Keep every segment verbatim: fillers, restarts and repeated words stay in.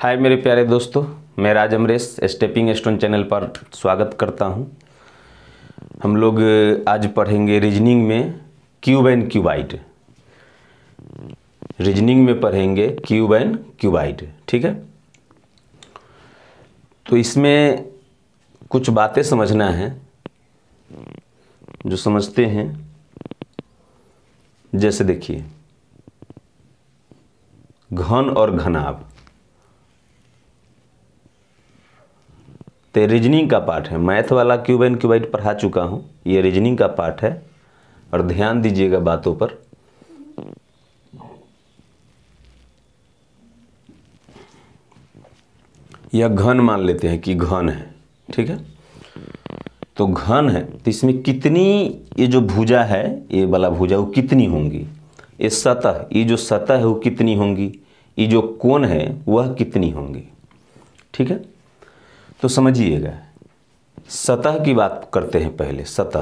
हाय मेरे प्यारे दोस्तों, मैं Raj Amresh stepping stone channel पर स्वागत करता हूं। हम लोग आज पढ़ेंगे रीजनिंग में क्यूब एंड क्यूबाइड। रीजनिंग में पढ़ेंगे क्यूब एंड क्यूबाइड, ठीक है। तो इसमें कुछ बातें समझना है, जो समझते हैं। जैसे देखिए, घन और घनाभ, तो रीजनिंग का पार्ट है। मैथ वाला क्यूब एंड क्यूबाइड पढ़ा चुका हूँ, ये रीजनिंग का पार्ट है और ध्यान दीजिएगा बातों पर। यह घन मान लेते हैं कि घन है, ठीक है। तो घन है तो इसमें कितनी, ये जो भुजा है, ये वाला भुजा वो कितनी होंगी, ये सतह, ये जो सतह है वो कितनी होंगी, ये जो कोण है वह कितनी होंगी, ठीक है। तो समझिएगा, सतह की बात करते हैं पहले। सतह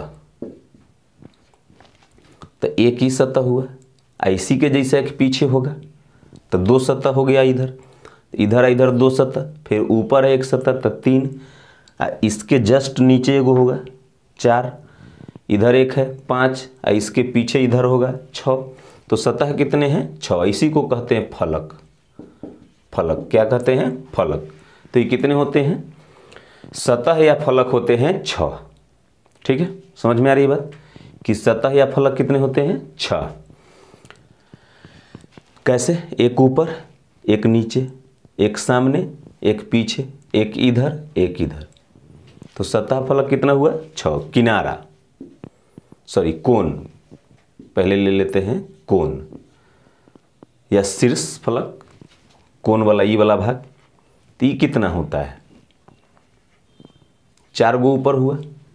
तो एक ही सतह हुआ, ऐसी के जैसा एक पीछे होगा तो दो सतह हो गया। इधर इधर इधर दो सतह, फिर ऊपर है एक सतह तो तीन, इसके जस्ट नीचे एगो होगा चार, इधर एक है पाँच, इसके पीछे इधर होगा छः। तो सतह कितने हैं? छः। इसी को कहते हैं फलक। फलक क्या कहते हैं? फलक। तो ये कितने होते हैं? सतह या फलक होते हैं छः, ठीक है। समझ में आ रही है बात कि सतह या फलक कितने होते हैं? छः। कैसे? एक ऊपर, एक नीचे, एक सामने, एक पीछे, एक इधर, एक इधर। तो सतह फलक कितना हुआ? छः। किनारा, सॉरी कोण, पहले ले लेते हैं कोण या शीर्ष फलक, कोण वाला ई वाला भाग। तो ये कितना होता है? चार गो ऊपर हुआ,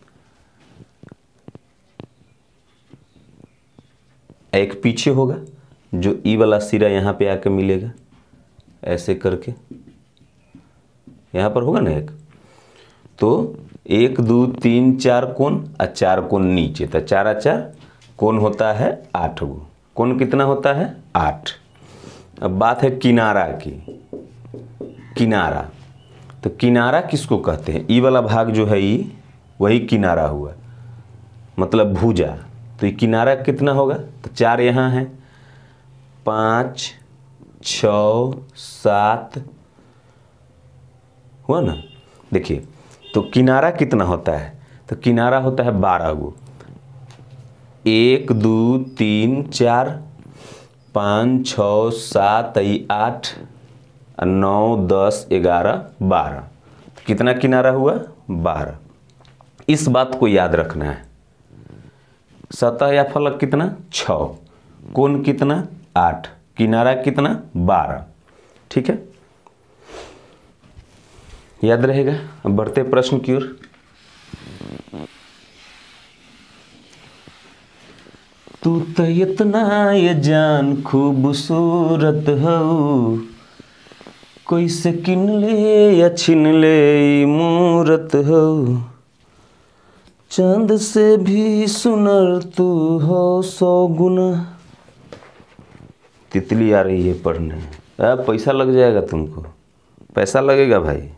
एक पीछे होगा, जो ई वाला सिरा यहाँ पे आके मिलेगा, ऐसे करके यहाँ पर होगा ना एक। तो एक दो तीन चार कोण और चार कोण नीचे, तो चार चार कोण होता है आठ गो। कोण कितना होता है? आठ। अब बात है किनारा की। किनारा, तो किनारा किसको कहते हैं? ई वाला भाग जो है ई, वही किनारा हुआ, मतलब भुजा। तो ये किनारा कितना होगा? तो चार यहाँ है, पाँच, छः, सात हुआ ना। देखिए, तो किनारा कितना होता है? तो किनारा होता है बारह गो। एक दो तीन चार पाँच छः सात आठ नौ दस ग्यारह बारह। कितना किनारा हुआ? बारह। इस बात को याद रखना है। सतह या फलक कितना? छः। कोण कितना? आठ। किनारा कितना? बारह, ठीक है। याद रहेगा। अब बढ़ते प्रश्न की ओर। तू तो इतना ये जान खूबसूरत हो, कोई से किन ले या छिन ले मूरत हो, चांद से भी सुनर तू हो सौ गुना। तितली आ रही है पढ़ने। अब पैसा लग जाएगा तुमको, पैसा लगेगा भाई।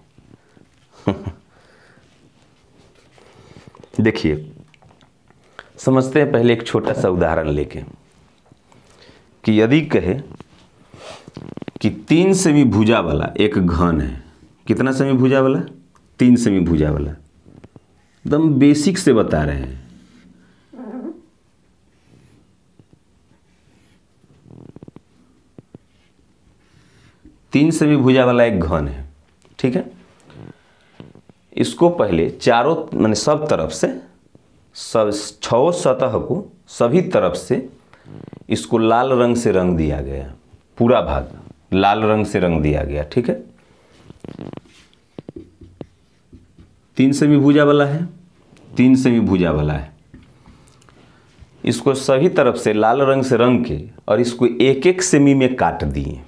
देखिए, समझते हैं पहले एक छोटा सा उदाहरण लेके कि यदि कहे कि तीन सेमी भुजा वाला एक घन है। कितना सेमी भुजा वाला? तीन सेमी भुजा वाला। एकदम बेसिक से बता रहे हैं। तीन सेमी भुजा वाला एक घन है, ठीक है। इसको पहले चारों, माने सब तरफ से, सब छह सतह को सभी तरफ से इसको लाल रंग से रंग दिया गया। पूरा भाग लाल रंग से रंग दिया गया, ठीक है। तीन सेमी भुजा वाला है, तीन सेमी भुजा वाला है। इसको सभी तरफ से लाल रंग से रंग के और इसको एक एक सेमी में काट दिए।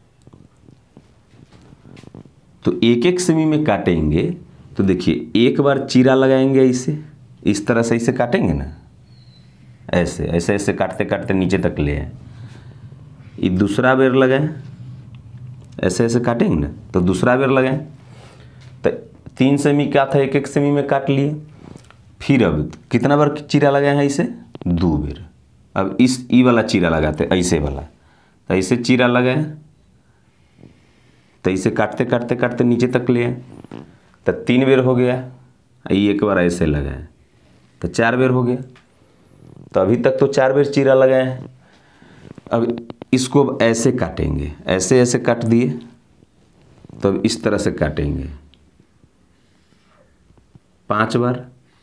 तो एक एक सेमी में काटेंगे तो देखिए, एक बार चीरा लगाएंगे, इसे इस तरह से इसे काटेंगे ना, ऐसे ऐसे ऐसे काटते काटते नीचे तक ले आए। ये दूसरा बेर लगाए, ऐसे ऐसे काटेंगे ना, तो दूसरा बेर लगाएं। तो तीन सेमी क्या था, एक एक सेमी में काट लिए। फिर अब कितना बार चीरा लगाए हैं इसे, दो बेर। अब इस ई वाला चीरा लगाते, ऐसे वाला, तो ऐसे चीरा लगाए, तो इसे काटते काटते काटते नीचे तक ले आए, तो तीन बेर हो गया। ये एक बार ऐसे लगाए तो चार बेर हो गया। तो अभी तक तो चार बेर चीरा लगाए हैं। अब इसको अब ऐसे काटेंगे, ऐसे ऐसे काट दिए, तो अब इस तरह से काटेंगे पांच बार,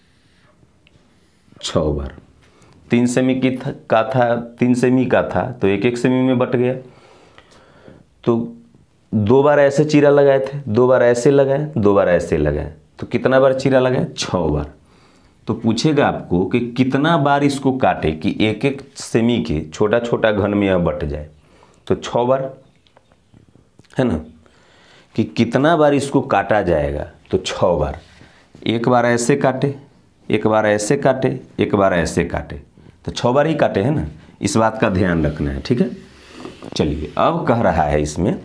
छः बार। तीन सेमी की था, का था तीन सेमी का था तो एक एक सेमी में बट गया। तो दो बार ऐसे चीरा लगाए थे, दो बार ऐसे लगाए, दो बार ऐसे लगाए, तो कितना बार चीरा लगाए, छः बार। तो पूछेगा आपको कि कितना बार इसको काटे कि एक एक सेमी के छोटा छोटा घन में यह बट जाए। तो छः बार है ना, कि कितना बार इसको काटा जाएगा, तो छः बार। एक बार ऐसे काटे, एक बार ऐसे काटे, एक बार ऐसे काटे, तो छः बार ही काटे है ना। इस बात का ध्यान रखना है, ठीक है। चलिए अब कह रहा है इसमें,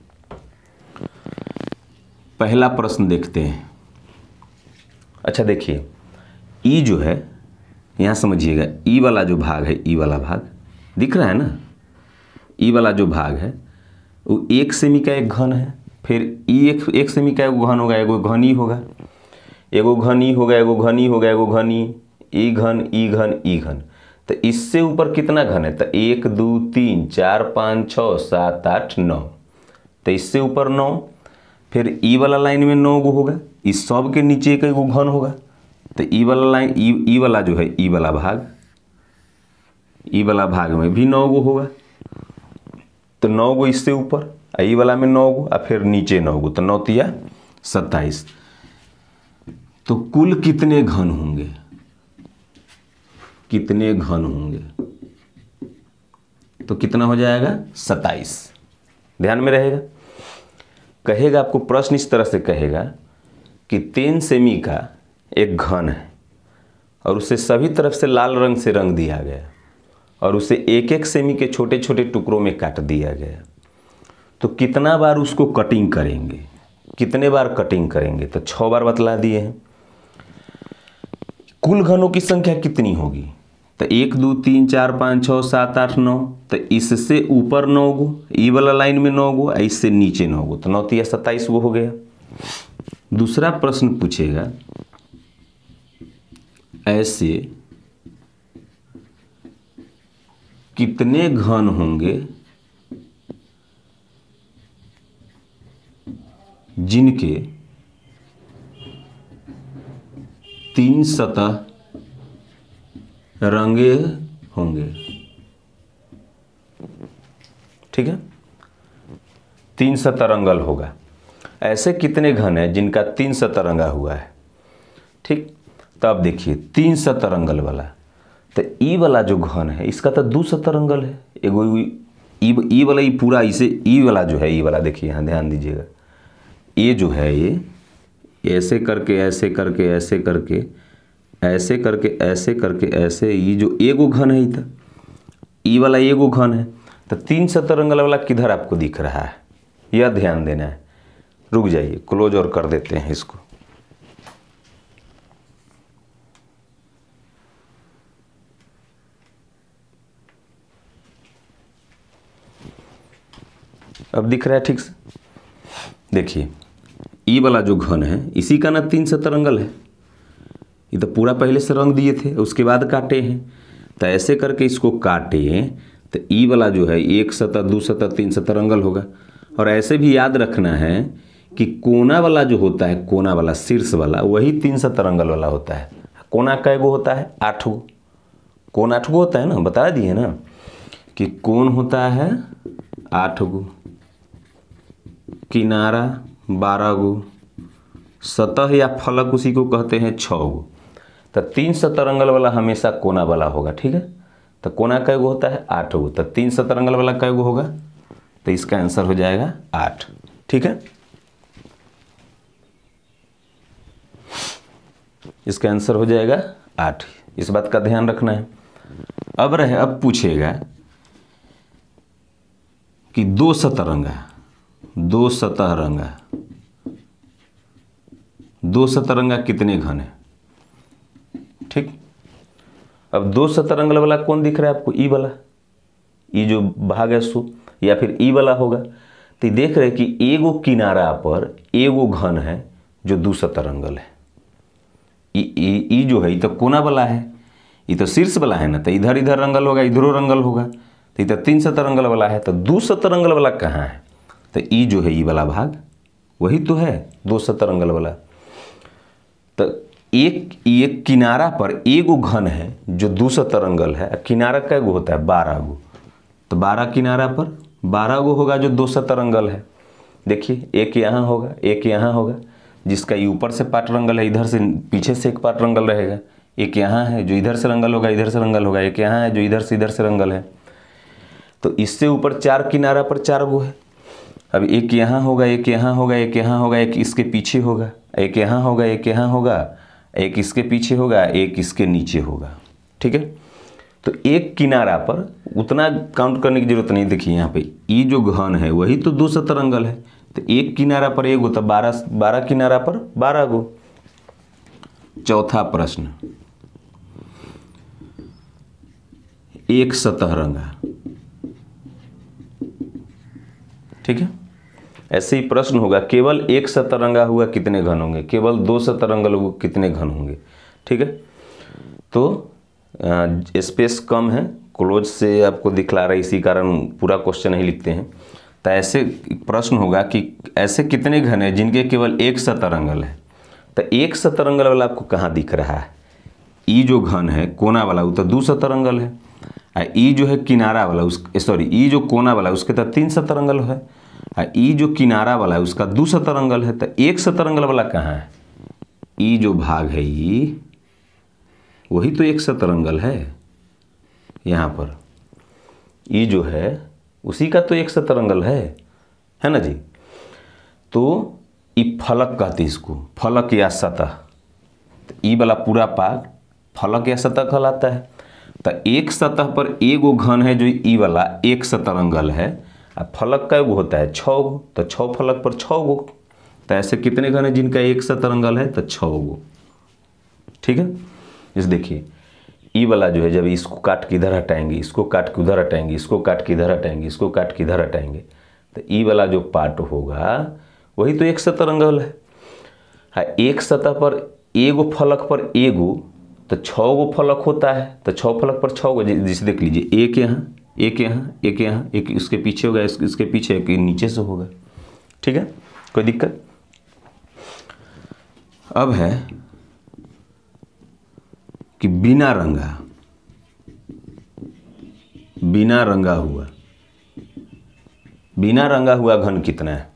पहला प्रश्न देखते हैं। अच्छा देखिए, ई जो है, यहाँ समझिएगा, ई वाला जो भाग है, ई वाला भाग दिख रहा है ना, ई वाला जो भाग है वो एक सेमी का एक घन है। फिर ई एक एक सेमी का एगो घन होगा, एगो घन ई होगा, एगो घन ई होगा, एगो घन ई होगा, एगो घन ई, ई घन ई घन ई घन। तो इससे ऊपर कितना घन है, तो एक दो तीन चार पाँच छः सात आठ नौ, तो इससे ऊपर नौ। फिर ई वाला लाइन में नौ गो होगा, इस सब के नीचे एक एगो घन होगा। तो ई वाला लाइन, ई ई वाला जो है, ई वाला भाग, ई वाला भाग में भी नौ गो होगा, तो नौ गो इससे ऊपर, ई वाला में नौ गो, और फिर नीचे नौ गो, तो नौ तिया सत्ताईस। तो कुल कितने घन होंगे, कितने घन होंगे, तो कितना हो जाएगा, सत्ताईस। ध्यान में रहेगा। कहेगा आपको प्रश्न इस तरह से कहेगा कि तीन सेमी का एक घन है और उसे सभी तरफ से लाल रंग से रंग दिया गया और उसे एक एक सेमी के छोटे छोटे टुकड़ों में काट दिया गया। तो कितना बार उसको कटिंग करेंगे, कितने बार कटिंग करेंगे, तो छः बार बतला दिए हैं। कुल घनों की संख्या कितनी होगी, तो एक दो तीन चार पाँच छः सात आठ नौ, तो इससे ऊपर नौ गो, ई वाला लाइन में नौ गो, इससे नीचे नौ गो, तो नौ तिया सत्ताईस गो हो गया। दूसरा प्रश्न पूछेगा, ऐसे कितने घन होंगे जिनके तीन सतह रंगे होंगे। ठीक है, तीन सतह रंगल होगा। ऐसे कितने घन है जिनका तीन सतह रंगा हुआ है। ठीक, तो अब देखिए तीन सतह रंगल वाला, तो ई वाला जो घन है इसका तो दो सतह रंगल है। एगो ई ई वाला, ई पूरा इसे ई वाला जो है, ई वाला देखिए यहाँ ध्यान दीजिएगा, ये जो है ये ऐसे करके ऐसे करके ऐसे करके ऐसे करके ऐसे करके ऐसे, ये जो एगो घन है, था ई वाला एगो घन है। तो तीन सतह रंगल वाला किधर आपको दिख रहा है, यह ध्यान देना है। रुक जाइए, क्लोज और कर देते हैं इसको। अब दिख रहा है ठीक से। देखिए ई वाला जो घन है इसी का ना तीन सतह रंगल है। ये तो पूरा पहले से रंग दिए थे, उसके बाद काटे हैं। तो ऐसे करके इसको काटे तो ई वाला जो है एक सतह, दो सतह, तीन सतह रंगल होगा। और ऐसे भी याद रखना है कि कोना वाला जो होता है, कोना वाला शीर्ष वाला, वही तीन सतह रंगल वाला होता है। कोना कै गो होता है, आठ गो। कोन आठ गो होता है ना, बता दिए ना कि कोन होता है आठ गो, किनारा बारह गो, सतह या फलक उसी को कहते हैं छः गो। तो तीन सतह रंगल वाला हमेशा कोना वाला होगा। ठीक है, तो कोना कै गो होता है, आठ गो। तो तीन सतह रंगल वाला कै गो होगा, तो इसका आंसर हो जाएगा आठ। ठीक है, इसका आंसर हो जाएगा आठ। इस बात का ध्यान रखना है। अब रहे, अब पूछेगा कि दो सतह रंगा, दो सतह रंगा, दो सतह रंगा कितने घन है। ठीक, अब दो सतह रंगल वाला कौन दिख रहा है आपको, ई वाला, ई जो भाग है सो, या फिर ई वाला होगा। तो देख रहे कि एगो किनारा पर एगो घन है जो दो सतह रंगल है। ई ई जो है ये तो कोना वाला है, ये तो शीर्ष वाला है ना, तो इधर इधर रंगल होगा, इधरो रंगल होगा, तो ये तो तीन सतह रंगल वाला है। तो दो सतह रंगल वाला कहाँ है, तो ई जो है ई वाला भाग वही तो है दो सतह रंगल वाला। तो एक एक किनारा पर एगो घन है जो दो सतह रंगल है। किनारा कै गो होता है, बारह गो, तो बारह किनारा पर बारह गो होगा जो दो सतह रंगल है। देखिए एक यहाँ होगा, एक यहाँ होगा, जिसका ये ऊपर से पार्ट रंगल है, इधर से पीछे से एक पार्ट रंगल रहेगा। एक यहाँ है जो इधर से रंगल होगा, इधर से रंगल होगा। एक यहाँ है जो इधर से इधर से रंगल है। तो इससे ऊपर चार किनारा पर चार गो है। अब एक यहाँ होगा, एक यहाँ होगा, एक यहाँ होगा, एक इसके पीछे होगा, एक यहाँ होगा, एक यहाँ होगा, एक इसके पीछे होगा, एक इसके नीचे होगा। ठीक है, तो एक किनारा पर उतना काउंट करने की जरूरत नहीं। देखिए यहाँ पे ई जो घन है वही तो दो सतह रंगल है। तो एक किनारा पर एगो, तो बारह बारह किनारा पर बारह गो। चौथा प्रश्न, एक सतह रंगा। ठीक है, ऐसे ही प्रश्न होगा, केवल एक सतह रंगा हुआ कितने घन होंगे, केवल दो सतह रंगल हुआ कितने घन होंगे। ठीक है, तो स्पेस कम है, क्लोज से आपको दिखला रहा है, इसी कारण पूरा क्वेश्चन नहीं लिखते हैं। तो ऐसे प्रश्न होगा कि ऐसे कितने घन है जिनके केवल एक सतह रंगल है। तो एक सतह रंगल वाला आपको कहाँ दिख रहा है, ई जो घन है कोना वाला वो तो दो सतह रंगल है, और ई जो है किनारा वाला उस सॉरी ई जो कोना वाला उसके तो तीन सतह रंगल है, और ई जो किनारा वाला है उसका दो सतह रंगल है। तो एक सतह रंगल वाला कहाँ है, ई जो भाग है ई वही तो एक सतह रंगल है। यहाँ पर ई जो है उसी का तो एक सतह रंगल है, है ना जी। तो ई फलक कहते हैं इसको, फलक या सतह। तो ई वाला पूरा पार्ट फलक या सतह कहलाता है। तो एक सतह पर एगो घन है जो ई वाला एक सतह रंगल है, और फलक का एगो होता है छः गो, तो छः फलक पर छः गो। तो ऐसे कितने घन है जिनका एक सतह रंगल है, तो छः गो। ठीक है, इस देखिए ई वाला जो है जब इसको काट के इधर हटाएंगे, इसको काट के उधर हटाएंगे, इसको काट के इधर हटाएंगे, इसको काट के इधर हटाएंगे, तो ई वाला जो पार्ट होगा वही तो एक सतह रंगल है। हाँ, एक सतह पर एगो फलक पर एगो, तो छः गो फलक होता है, तो छः फलक पर छः गो। जिसे देख लीजिए एक यहाँ, एक यहाँ, एक यहाँ, एक इसके पीछे होगा, इस, इसके पीछे एक नीचे से होगा। ठीक है, कोई दिक्कत। अब है कि बिना रंगा, बिना रंगा हुआ, बिना रंगा हुआ घन कितना है।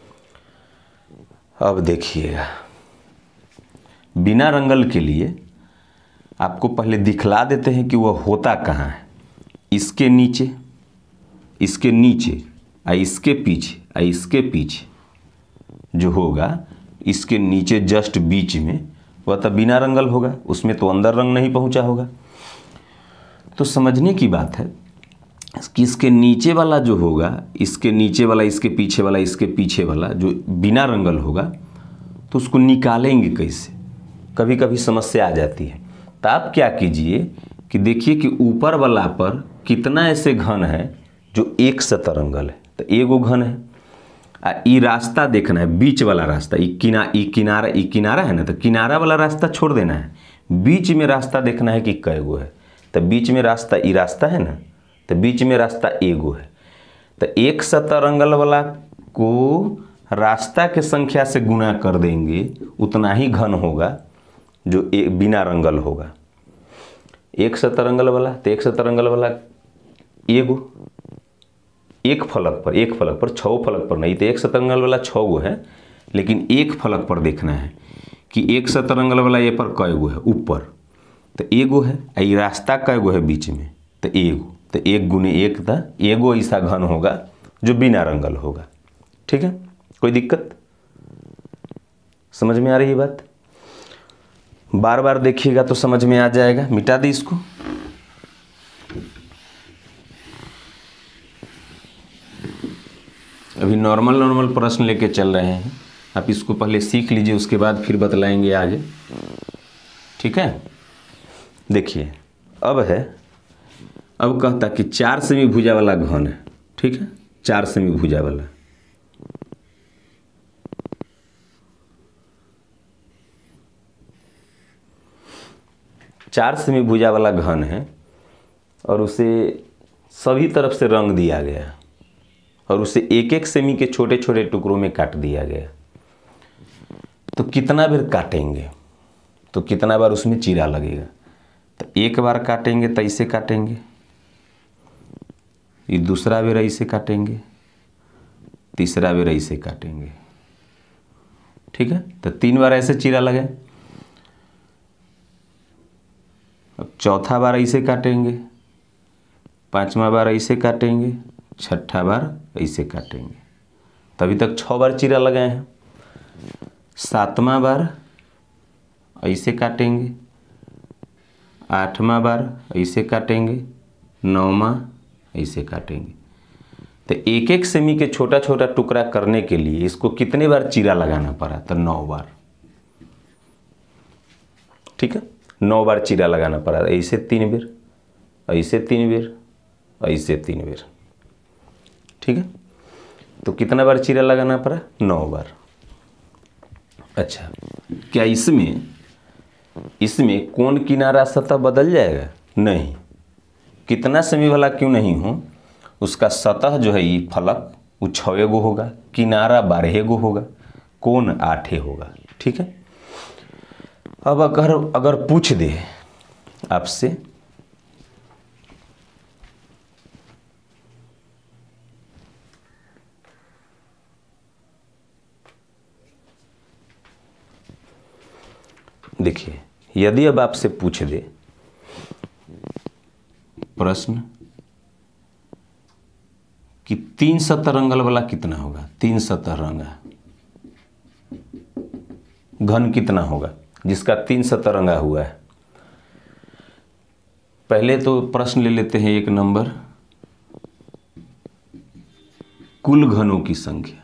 अब देखिएगा, बिना रंगल के लिए आपको पहले दिखला देते हैं कि वह होता कहाँ है। इसके नीचे, इसके नीचे, आ इसके पीछे, आ इसके पीछे जो होगा, इसके नीचे जस्ट बीच में, वह तो बिना रंगल होगा, उसमें तो अंदर रंग नहीं पहुंचा होगा। तो समझने की बात है कि इसके नीचे वाला जो होगा, इसके नीचे वाला, इसके पीछे वाला, इसके पीछे वाला जो बिना रंगल होगा, तो उसको निकालेंगे कैसे, कभी कभी समस्या आ जाती है। तो आप क्या कीजिए कि देखिए कि ऊपर वाला पर कितना ऐसे घन है जो एक सतह रंगल है। तो एगो घन है, आ ई रास्ता देखना है, बीच वाला रास्ता, ई किना ई किनारा ई किनारा है ना, तो किनारा वाला रास्ता छोड़ देना है, बीच में रास्ता देखना है कि कै गो है। तो बीच में रास्ता ई रास्ता है ना, तो बीच में रास्ता एगो है। तो एक सतह रंगल वाला को रास्ता के संख्या से गुणा कर देंगे, उतना ही घन होगा जो एक बिना रंगल होगा। एक सतह रंगल वाला, तो एक सतह रंगल वाला एगो, एक फलक पर, एक फलक पर, छः फलक पर नहीं, तो एक सतह रंगल वाला छः गो है, लेकिन एक फलक पर देखना है कि एक सतह रंगल वाला ये पर कै गो है, ऊपर तो एगो है, ये रास्ता कै गो है बीच में, तो एगो। तो एक गुने एक था, एगो ऐसा घन होगा जो बिना रंगल होगा। ठीक है, कोई दिक्कत, समझ में आ रही है बात। बार बार देखिएगा तो समझ में आ जाएगा। मिटा दी इसको। अभी नॉर्मल नॉर्मल प्रश्न लेके चल रहे हैं, आप इसको पहले सीख लीजिए, उसके बाद फिर बतलाएंगे आगे। ठीक है, देखिए अब है, अब कहता कि चार सेमी भुजा वाला घन है। ठीक है, चार सेमी भुजा वाला, चार सेमी भुजा वाला घन है और उसे सभी तरफ से रंग दिया गया और उसे एक एक सेमी के छोटे छोटे टुकड़ों में काट दिया गया। तो कितना बार काटेंगे, तो कितना बार उसमें चीरा लगेगा। तो एक बार काटेंगे तो ऐसे काटेंगे, ये दूसरा बार ऐसे काटेंगे, तीसरा बार ऐसे काटेंगे। ठीक है, तो तीन बार ऐसे चीरा लगे। अब चौथा बार ऐसे काटेंगे, पांचवा बार ऐसे काटेंगे, छठा बार ऐसे काटेंगे। तभी तक छः बार चीरा लगाए हैं। सातवां बार ऐसे काटेंगे, आठवां बार ऐसे काटेंगे, नौवां ऐसे काटेंगे। तो एक एक सेमी के छोटा छोटा टुकड़ा करने के लिए इसको कितने बार चीरा लगाना पड़ा, तो नौ बार। ठीक है, नौ बार चीरा लगाना पड़ा। ऐसे तीन बार, ऐसे तीन बार, ऐसे तीन बार। ठीक है, तो कितना बार चीरा लगाना पड़ा, नौ बार। अच्छा, क्या इसमें इसमें कौन किनारा सतह बदल जाएगा, नहीं। कितना सेमी वाला क्यों नहीं हो, उसका सतह जो है ये फलक वो छः गो होगा, किनारा बारह गो होगा, कोण आठ होगा। ठीक है, अब अगर अगर पूछ दे आपसे देखिए, यदि अब आपसे पूछ दे प्रश्न कि तीन सतरंगल वाला कितना होगा, तीन सतरंगा घन कितना होगा जिसका तीन सतरंगा हुआ है। पहले तो प्रश्न ले लेते हैं एक नंबर, कुल घनों की संख्या।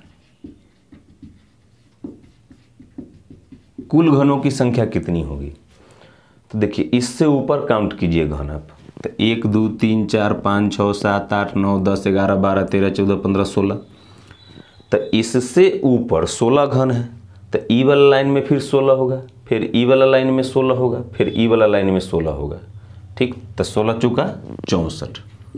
कुल घनों की संख्या कितनी होगी, तो देखिए इससे ऊपर काउंट कीजिए घन आप। तो एक दो तीन चार पाँच छः सात आठ नौ दस ग्यारह बारह तेरह चौदह पंद्रह सोलह। तो इससे ऊपर सोलह घन है, तो ई वाला लाइन में फिर सोलह होगा, फिर ई वाला लाइन में सोलह होगा, फिर ई वाला लाइन में सोलह होगा। ठीक, तो सोलह चौका चौंसठ।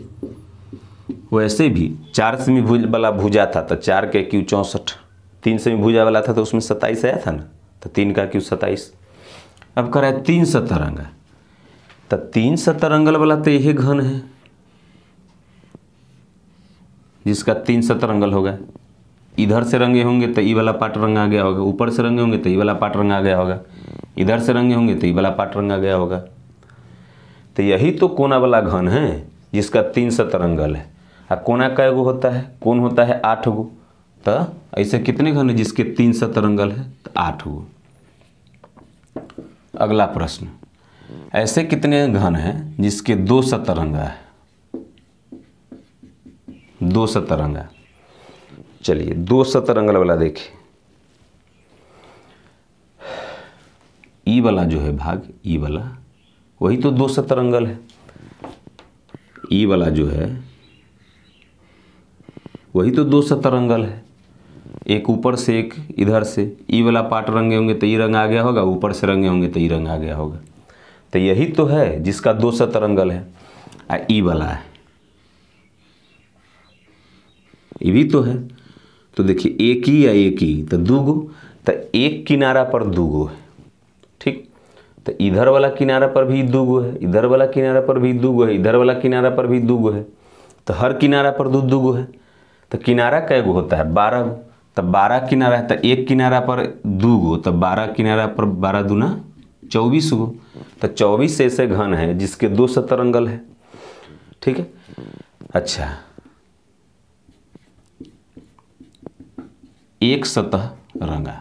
वैसे भी चार सेमी भुज वाला भुजा था तो चार के क्यू चौंसठ, तीन सेमी भुजा वाला था तो उसमें सत्ताईस आया था ना, तो तीन का क्यू सत्ताईस। अब कह रहा है तीन सतरंगा, तो तीन सतरंगल वाला तो यही घन है जिसका तीन सतरंगल होगा। इधर से रंगे होंगे तो ई वाला पार्ट रंगा गया होगा, ऊपर से रंगे होंगे तो ई वाला पार्ट रंगा गया होगा, इधर से रंगे होंगे तो ई वाला पार्ट रंगा गया होगा। तो यही तो कोना वाला घन है जिसका तीन सतरंगल है। अब कोना कै गो होता है, कोण होता है आठ गो। तो ऐसे कितने घन है जिसके तीन सतरंगल है, तो आठ गो। अगला प्रश्न, ऐसे कितने घन हैं जिसके दो सतरंगा है, दो सतरंगा। चलिए दो सतरंगल वाला देखिए, ई वाला जो है भाग, ई वाला वही तो दो सतरंगल है। ई वाला जो है वही तो दो सतरंगल है, एक ऊपर से एक इधर से। ई वाला पार्ट रंगे होंगे तो ई रंग आ गया होगा, ऊपर से रंगे होंगे तो ई रंग आ गया होगा। तो यही तो है जिसका दो सतरंगल है। आ ई वाला है, ये भी तो है। तो देखिए एक ही या एक ही, तो दो गो, तो एक किनारा पर दो गो है। ठीक, तो इधर वाला किनारा पर भी दो गो है, इधर वाला किनारा पर भी दो गो है, इधर वाला किनारा पर भी दो गो है। तो हर किनारा पर दो दो गो है। तो किनारा कै गो होता है, बारह गो। तो बारह किनारा है, तो एक किनारा पर दो गो, तो बारह किनारा पर बारह दूना चौबीस गो। तो चौबीस ऐसे घन है जिसके दो सतरंगल है। ठीक है, अच्छा एक सतह रंगा,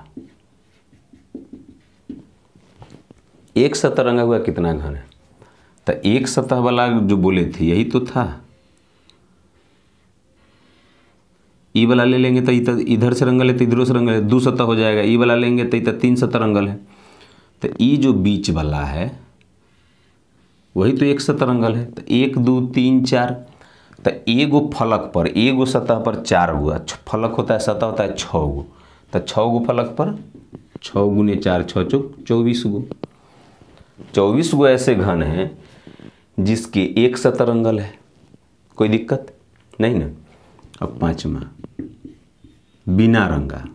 एक सतह रंगा हुआ कितना घन है, तो एक सतह वाला जो बोले थे यही तो था। ई वाला ले लेंगे तो इधर इधर से रंगल है तो इधरों से रंगल है, दो सतह हो जाएगा। ई वाला लेंगे तो इधर तीन सतह रंगल है, तो ई जो बीच वाला है वही तो एक सतह रंगल है। तो एक दो तीन चार, तो एगो फलक पर एगो सतह पर चार गो फलक होता है, सतह होता है छः गो, तो छः गो फलक पर छः गुने चार छः चौक चौबीस गो। चौबीस गो ऐसे घन हैं जिसके एक सतह रंगल है, कोई दिक्कत नहीं ना। अब पांचवा बिना रंगा।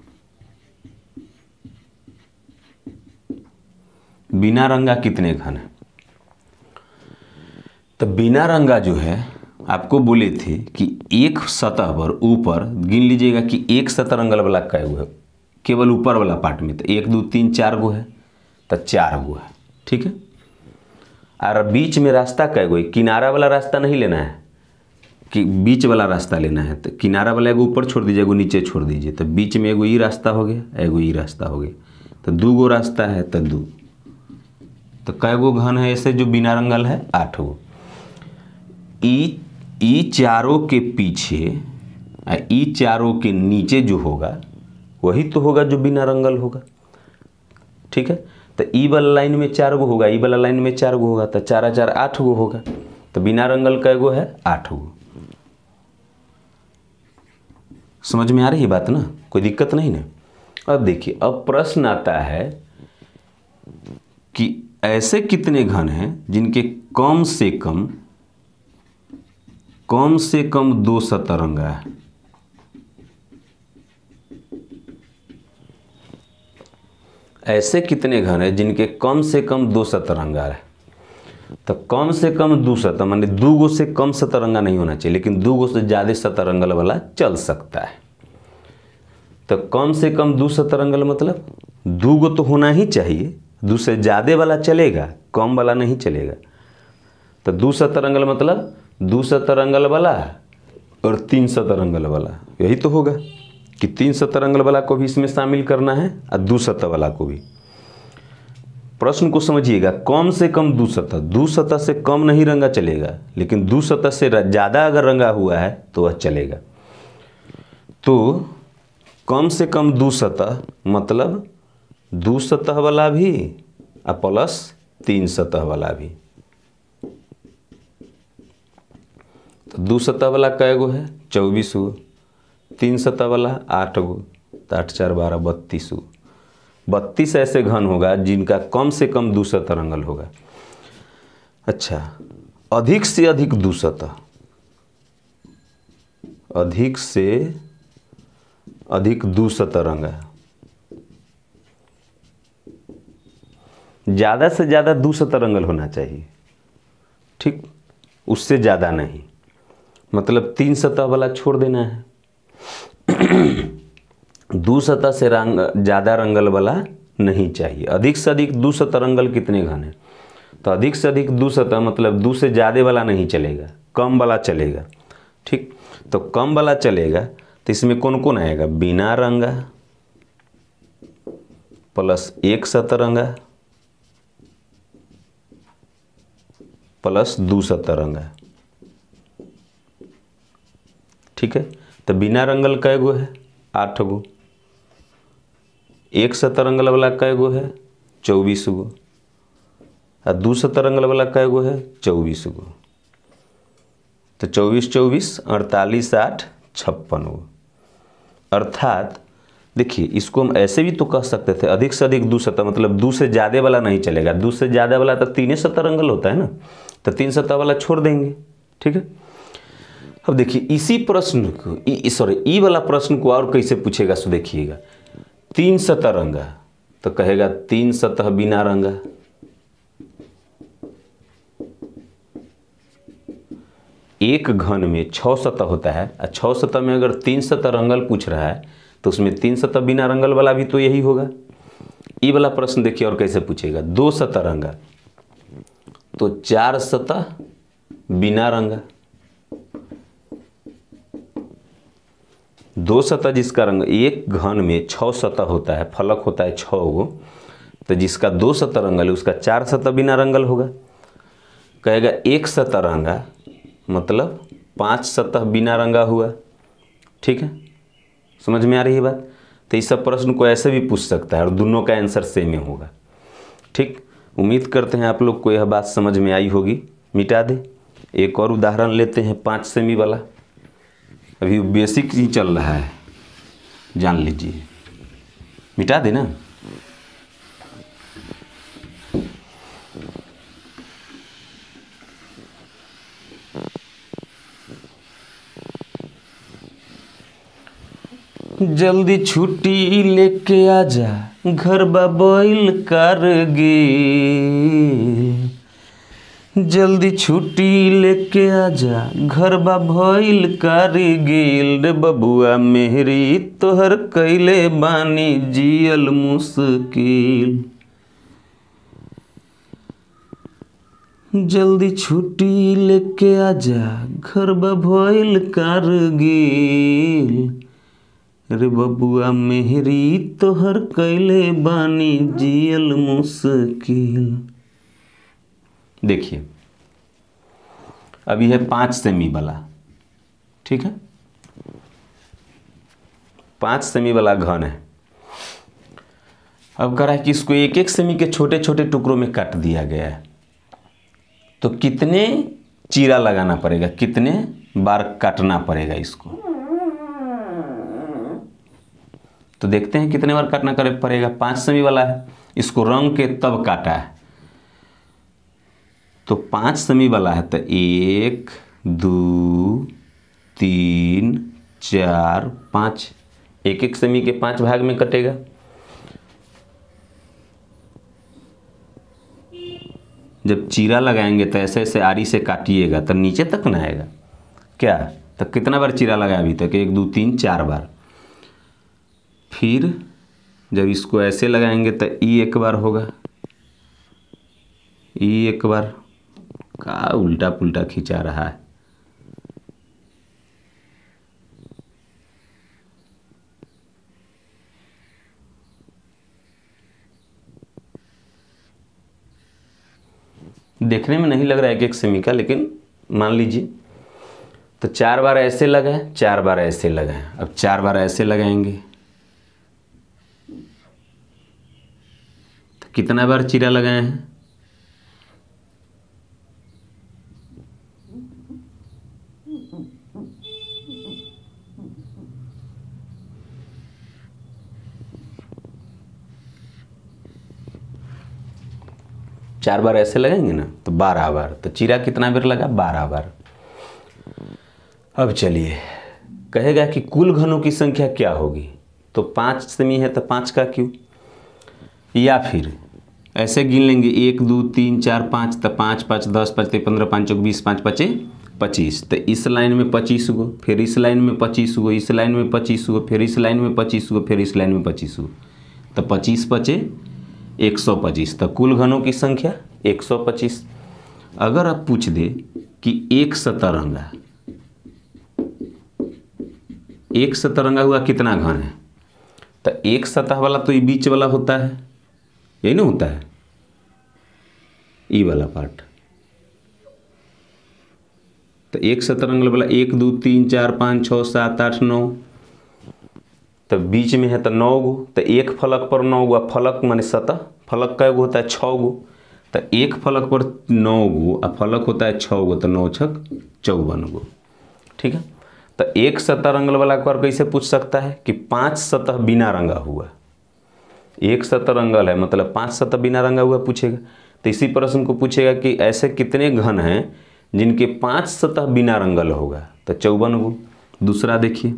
बिना रंगा कितने घन है? तो बिना रंगा जो है आपको बोले थे कि एक सतह पर ऊपर गिन लीजिएगा कि एक सतह रंगल वाला कै गो है, केवल ऊपर वाला पार्ट में। तो एक दो तीन चार गो है, तो चार गो है, ठीक है। और बीच में रास्ता कै गो है? किनारा वाला रास्ता नहीं लेना है कि बीच वाला रास्ता लेना है। तो किनारा वाला एगो ऊपर छोड़ दीजिए, एगो नीचे छोड़ दीजिए। तो बीच में एगो ई रास्ता हो गया, एगो ई रास्ता हो गया, तो दो गो रास्ता है, तो दो। तो कै गो घन है ऐसे जो बिना रंगल है? आठ गो। ई ई चारों के पीछे ई चारों के नीचे जो होगा वही तो होगा जो बिना रंगल होगा, ठीक है। तो ई वाला लाइन में चार गो होगा, ई वाला लाइन में चार गो होगा, तो चार चार आठ गो होगा। तो बिना रंगल कै गो है? आठ गो। समझ में आ रही है बात ना, कोई दिक्कत नहीं ना। अब देखिए, अब प्रश्न आता है कि ऐसे कितने घन हैं जिनके कम से कम कम से कम दो सतह रंगा है। ऐसे कितने घन हैं जिनके कम से कम दो सतह रंगा है? तो कम से कम दो सतह माने दो गो से कम सतह रंगा नहीं होना चाहिए, लेकिन दो गो से ज़्यादा सतह रंगल वाला चल सकता है। तो कम से कम दो सतह रंगल मतलब दो गो तो होना ही चाहिए, दो से ज़्यादा वाला चलेगा, कम वाला नहीं चलेगा। तो दो सतह रंगल मतलब दो सतह रंगल वाला और तीन सतह रंगल वाला, यही तो होगा कि तीन सतह रंगल वाला को भी इसमें शामिल करना है और दो सतह वाला को भी। प्रश्न को समझिएगा, कम से कम दो सतह, दो सतह से कम नहीं रंगा चलेगा, लेकिन दो सतह से ज़्यादा अगर रंगा हुआ है तो वह चलेगा। तो कम से कम दो सतह मतलब दो सतह वाला भी और प्लस तीन सतह वाला भी। तो दो सतह वाला कै गो है? चौबीस गो। तीन सतह वाला आठ गो, तो आठ चार बारह बत्तीस गो। बत्तीस ऐसे घन होगा जिनका कम से कम दो सतह रंगल होगा। अच्छा, अधिक से अधिक दो सतह, अधिक से अधिक दो सतह रंगा, ज़्यादा से ज़्यादा दो सतह रंगल होना चाहिए, ठीक, उससे ज़्यादा नहीं। मतलब तीन सतह वाला छोड़ देना है। दो सतह से रंग ज़्यादा रंगल वाला नहीं चाहिए। अधिक से अधिक दो सतह रंगल कितने घन है? तो अधिक से अधिक दो सतह मतलब दो से ज़्यादा वाला नहीं चलेगा, कम वाला चलेगा, ठीक। तो कम वाला चलेगा तो इसमें कौन कौन आएगा? बिना रंगा प्लस एक सतह रंगा प्लस दो सतह रंगा, ठीक है। तो बिना रंगल कै गो है? आठ गो। एक सतह रंगल वाला कै गो है? चौबीस गो। और दो सतह रंगल वाला कै गो है? चौबीस गो। तो चौबीस चौबीस अड़तालीस आठ छप्पन गो। अर्थात देखिए, इसको हम ऐसे भी तो कह सकते थे, अधिक से अधिक दो सतह मतलब दो से ज़्यादा वाला नहीं चलेगा। दो से ज़्यादा वाला तो तीन सतह रंगल होता है ना, तो तीन सतह वाला छोड़ देंगे, ठीक है। अब देखिए, इसी प्रश्न को सॉरी ई वाला प्रश्न को और कैसे पूछेगा सो देखिएगा। तीन सतह रंगा तो कहेगा तीन सतह बिना रंगा। एक घन में छः सतह होता है और छः सतह में अगर तीन सतह रंगल पूछ रहा है तो उसमें तीन सतह बिना रंगल वाला भी तो यही होगा। ई वाला प्रश्न देखिए और कैसे पूछेगा। दो सतह रंगा तो चार सतह बिना रंगा। दो सतह जिसका रंग, एक घन में छः सतह होता है, फलक होता है छः गो, तो जिसका दो सतह रंगल है उसका चार सतह बिना रंगल होगा। कहेगा एक सतह रंगा मतलब पांच सतह बिना रंगा हुआ, ठीक है। समझ में आ रही है बात? तो इस सब प्रश्न को ऐसे भी पूछ सकता है और दोनों का आंसर सेम ही होगा। ठीक, उम्मीद करते हैं आप लोग को यह बात समझ में आई होगी। मिटा दे। एक और उदाहरण लेते हैं पाँच सेमी वाला, अभी बेसिक ही चल रहा है, जान लीजिए। मिटा दे ना। जल्दी छुट्टी लेके आजा, घर बा बैल कारगिल। जल्दी छुट्टी लेके आजा, घर बा बैल कारगिल। रे बबुआ मेहरी तोहर कैले बानी जियल मुश्किल। जल्दी छुट्टी लेके आजा, घर बा बैल कारगिल। रे बबुआ मेहरी तोहर कैले बानी जियल मुश्किल। देखिए अभी है पाँच सेमी वाला, ठीक है, पाँच सेमी वाला घन है। अब कह रहा है कि इसको एक एक सेमी के छोटे छोटे टुकड़ों में काट दिया गया है, तो कितने चीरा लगाना पड़ेगा, कितने बार काटना पड़ेगा इसको। तो देखते हैं कितने बार काटना करे पड़ेगा। पाँच सेमी वाला है, इसको रंग के तब काटा है, तो पाँच सेमी वाला है तो एक दो तीन चार पाँच, एक एक सेमी के पांच भाग में कटेगा। जब चीरा लगाएंगे तो ऐसे ऐसे आरी से काटिएगा तो नीचे तक ना आएगा क्या। तो कितना बार चीरा लगाया अभी तक, एक दो तीन चार बार। फिर जब इसको ऐसे लगाएंगे तो ई एक बार होगा, ई एक बार। का उल्टा पुल्टा खिंचा रहा है। देखने में नहीं लग रहा है कि एक सेमी का, लेकिन मान लीजिए। तो चार बार ऐसे लगाए, चार बार ऐसे लगाए। अब चार बार ऐसे लगाएंगे तो कितना बार चीरा लगाए हैं, चार बार ऐसे लगाएंगे ना तो बारह बार। तो चीरा कितना बार लगा, बारह बार। अब चलिए कहेगा कि कुल घनों की संख्या क्या होगी, तो पाँच सेमी है तो पाँच का क्यों, या फिर ऐसे गिन लेंगे एक दो तीन चार पाँच, तो पाँच पाँच दस पाँच पंद्रह पाँच चौक बीस, पाँच पचे पच्चीस। तो इस लाइन में पच्चीस गो, फिर इस लाइन में पच्चीस गो, इस लाइन में पच्चीस गो, फिर इस लाइन में पच्चीस गो, फिर इस लाइन में पच्चीस गो। तो पच्चीस पचे एक सौ पच्चीस। तो कुल घनों की संख्या एक सौ पच्चीस। अगर आप पूछ दे कि एक सतरंगा, एक सतरंगा हुआ कितना घन है, तो एक सतह वाला तो ये बीच वाला होता है, यही ना होता है, ई वाला पार्ट। तो एक सतरंगा वाला एक दो तीन चार पाँच छः सात आठ नौ, तो बीच में है तो नौ गो। तो एक फलक पर नौ गो, फलक माने सतह, फलक कै गो होता है, छः गो। तो एक फलक पर नौ गो और फलक होता है छः गो, तो नौ छक चौवन गो। ठीक है। तो एक सतह रंगल वाला कर कैसे पूछ सकता है कि पांच सतह बिना रंगा हुआ, एक सतह रंगल है मतलब पांच सतह बिना रंगा हुआ पूछेगा। तो इसी प्रश्न को पूछेगा कि ऐसे कितने घन हैं जिनके पांच सतह बिना रंगल होगा, तो चौवन गो। दूसरा देखिए,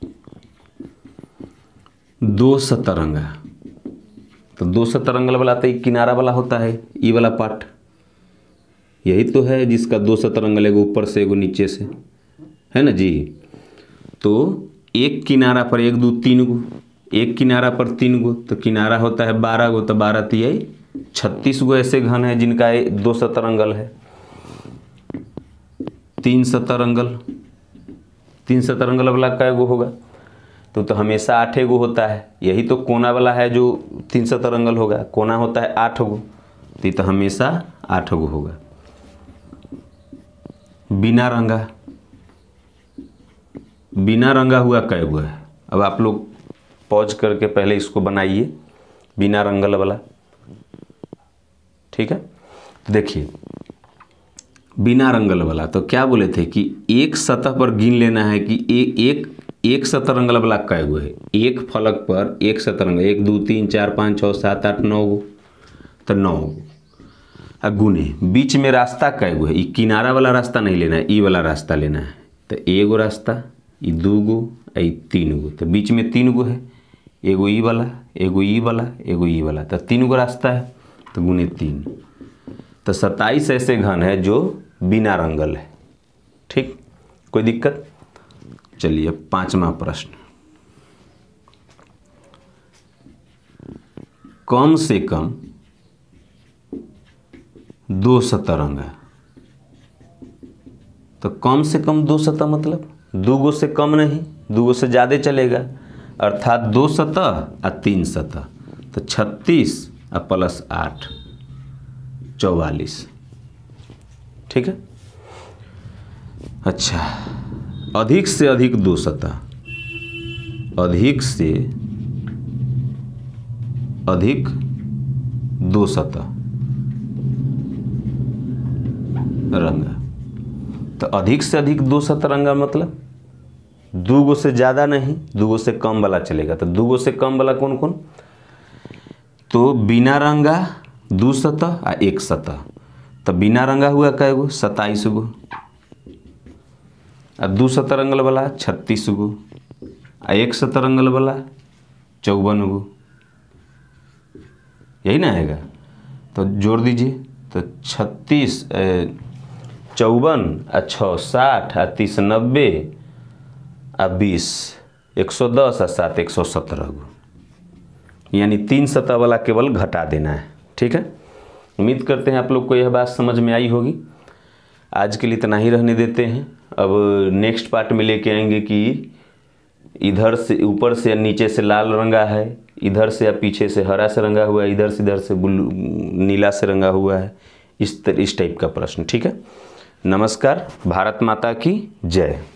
दो सतरंगा, तो दो सतरंगल वाला तो किनारा वाला होता है, ई वाला पार्ट, यही तो है जिसका दो सतरंगल, एगो ऊपर से एगो नीचे से, है ना जी। तो एक किनारा पर एक दो तीन गो, एक किनारा पर तीन गो, तो किनारा होता है बारह गो, तो बारह तिहाई छत्तीस गो ऐसे घन है जिनका दो सतरंगल है। तीन सतरंगल, तीन सतरंगल वाला कै गो होगा, तो तो हमेशा आठ गो होता है। यही तो कोना वाला है जो तीन सतरंगल होगा, कोना होता है आठ गो, तो ये तो हमेशा आठ गो होगा। बिना रंगा, बिना रंगा हुआ कै गो है, अब आप लोग पॉज करके पहले इसको बनाइए बिना रंगल वाला, ठीक है। तो देखिए बिना रंगल वाला तो क्या बोले थे कि एक सतह पर गिन लेना है कि एक एक एक सतह रंगल वाला कै गो है। एक फलक पर एक सतह रंगल, एक दो तीन चार पाँच छः सात आठ नौ गो, तो नौ गो आ गुने बीच में रास्ता कै गो है। ये किनारा वाला रास्ता नहीं लेना है, ई वाला रास्ता लेना है। तो एगो रास्ता, ये दू गो, ये तीन गो, तो बीच में तीन गो है। एगो ई वाला, एगो ई वाला, एगो ई वाला, तो तीन गो रास्ता है, तो गुने तीन। तो सत्ताईस ऐसे घन है जो बिना रंगल है, ठीक। कोई दिक्कत? चलिए पांचवा प्रश्न, कम से कम दो सतह रंगा। तो कम से कम दो सतह मतलब दो गो से कम नहीं, दो गो से ज़्यादा चलेगा, अर्थात दो सतह और तीन सतह, तो छत्तीस और प्लस आठ चौवालीस, ठीक है। अच्छा, अधिक से अधिक दो सतह, अधिक से अधिक दो सतह रंगा। तो अधिक से अधिक दो सतह रंगा मतलब दो गो से ज़्यादा नहीं, दो गो से कम वाला चलेगा। तो दो गो से कम वाला कौन कौन? तो बिना रंगा दो सतह और एक सतह। तो बिना रंगा हुआ कै गो? सत्ताईस गो। और दो सतह रंगल वाला छत्तीस गो, और एक सतह रंगल वाला चौवन गो, यही ना आएगा। तो जोड़ दीजिए, तो छत्तीस चौवन और छः साठ और तीस नब्बे और बीस एक सौ दस और सात एक सौ सत्रह गो, यानी तीन सतह वाला केवल घटा देना है, ठीक है। उम्मीद करते हैं आप लोग को यह बात समझ में आई होगी। आज के लिए इतना ही रहने देते हैं। अब नेक्स्ट पार्ट में लेके आएंगे कि इधर से ऊपर से नीचे से लाल रंगा है, इधर से या पीछे से हरा से रंगा हुआ है, इधर से इधर से ब्लू नीला से रंगा हुआ है, इस इस टाइप का प्रश्न, ठीक है। नमस्कार, भारत माता की जय।